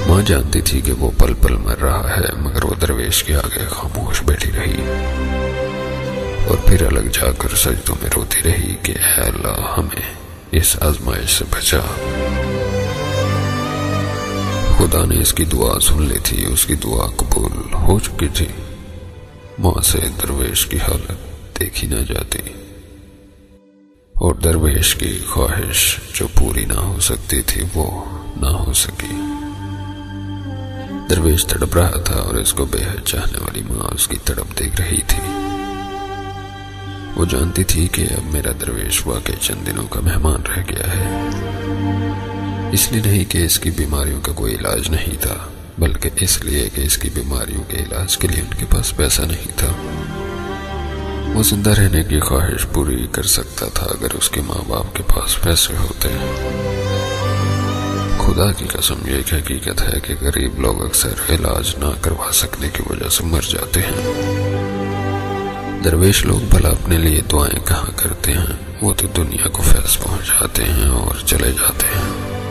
ماں جانتی تھی کہ وہ پل پل مر رہا ہے، مگر وہ درویش کے آگے خاموش بیٹھی رہی اور پھر الگ جا کر سجدوں میں روتی رہی کہ اے اللہ ہمیں اس آزمائش سے بچا۔ خدا نے اس کی دعا سن لی تھی، اس کی دعا قبول ہو چکی تھی۔ ماں سے درویش کی حالت دیکھی نہ جاتی اور درویش کی خواہش جو پوری نہ ہو سکتی تھی وہ نہ ہو سکی۔ درویش تڑپ رہا تھا اور اس کو بے حد چاہنے والی ماں اس کی تڑپ دیکھ رہی تھی۔ وہ جانتی تھی کہ اب میرا درویش واقعی چند دنوں کا مہمان رہ گیا ہے، اس لیے نہیں کہ اس کی بیماریوں کا کوئی علاج نہیں تھا، بلکہ اس لیے کہ اس کی بیماریوں کے علاج کے لیے ان کے پاس پیسہ نہیں تھا۔ وہ زندہ رہنے کی خواہش پوری کر سکتا تھا اگر اس کے ماں باپ کے پاس پیسے ہوتے۔ خدا کی قسم یہ ایک حقیقت ہے کہ غریب لوگ اکثر علاج نہ کروا سکنے کی وجہ سے مر جاتے ہیں۔ درویش لوگ بھلا اپنے لیے دعائیں کہاں کرتے ہیں، وہ تو دنیا کو فیض پہنچاتے ہیں اور چلے جاتے ہیں۔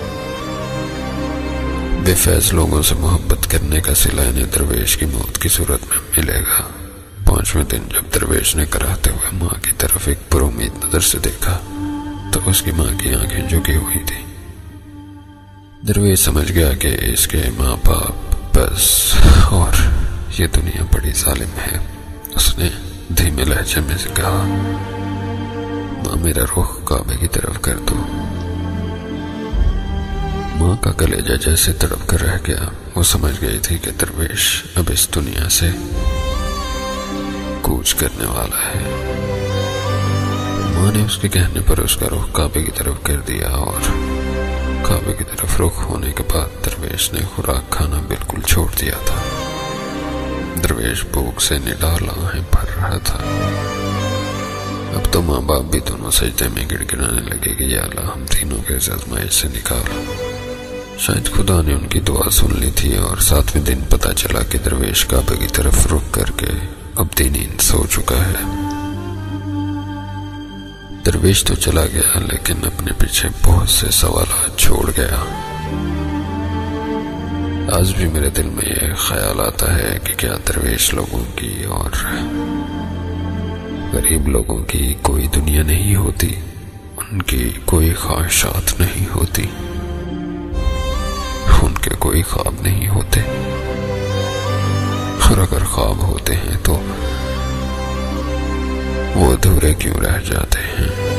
بے فیض لوگوں سے محبت کرنے کا صلہ انہیں درویش کی موت کی صورت میں ملے گا۔ 5ویں دن جب درویش نے کراہتے ہوئے ماں کی طرف ایک پر امید نظر سے دیکھا تو اس کی ماں کی آنکھیں جھکی ہوئی تھی۔ درویش سمجھ گیا کہ اس کے ماں باپ بس اور یہ دنیا بڑی ظالم ہے۔ اس نے دھیمے لہجے میں سے کہا، ماں میرا رخ کعبے کی طرف کر دو۔ ماں کا کلیجہ جیسے تڑپ کر رہ گیا۔ وہ سمجھ گئی تھی کہ درویش اب اس دنیا سے کوچ کرنے والا ہے۔ ماں نے اس کے کہنے پر اس کا رخ کعبے کی طرف کر دیا اور کعبے کی طرف رخ ہونے کے بعد درویش نے خوراک کھانا بالکل چھوڑ دیا تھا۔ درویش بھوک سے نڈال آنکھیں بھر رہا تھا۔ اب تو ماں باپ بھی دونوں سجدے میں گڑ گڑانے لگے کہ یا اللہ ہم تینوں کے اس آزمائش سے نکال۔ شاید خدا نے ان کی دعا سن لی تھی اور 7ویں دن پتا چلا کہ درویش کعبے کی طرف رخ کر کے ابدی نیند سو چکا ہے۔ درویش تو چلا گیا لیکن اپنے پیچھے بہت سے سوالات چھوڑ گیا۔ آج بھی میرے دل میں یہ خیال آتا ہے کہ کیا درویش لوگوں کی اور غریب لوگوں کی کوئی دنیا نہیں ہوتی، ان کی کوئی خواہشات نہیں ہوتی، ان کے کوئی خواب نہیں ہوتے، اور اگر خواب ہوتے ہیں تو وہ ادھورے کیوں رہ جاتے ہیں؟